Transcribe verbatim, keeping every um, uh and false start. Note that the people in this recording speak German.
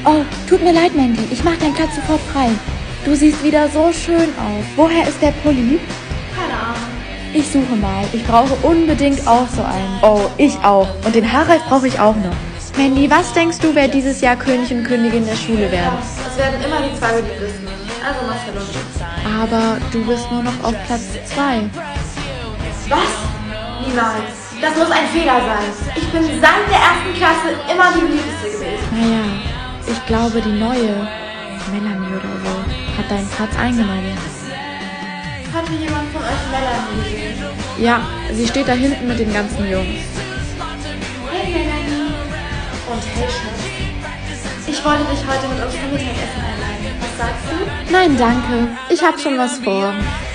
Oh, tut mir leid, Mandy. Ich mach deinen Platz sofort frei. Du siehst wieder so schön aus. Woher ist der Pulli? Keine Ahnung. Ich suche mal. Ich brauche unbedingt auch so einen. Oh, ich auch. Und den Haarreif brauche ich auch noch. Mandy, was denkst du, wer dieses Jahr König und Königin der Schule werden? Es werden immer die zwei beliebtesten. Also Marcel und ich. Aber du bist nur noch auf Platz zwei. Was? Niemals. Das muss ein Fehler sein. Ich bin seit der ersten Klasse immer die beliebteste gewesen. Naja, ich glaube, die neue, Melanie oder so, hat deinen Platz eingenommen. Hatte jemand von euch Melanie gesehen? Ja, sie steht da hinten mit den ganzen Jungs. Hey Melanie. Und hey Schatz. Ich wollte dich heute mit uns zum Mittagessen einladen. Was sagst du? Nein, danke. Ich hab schon was vor.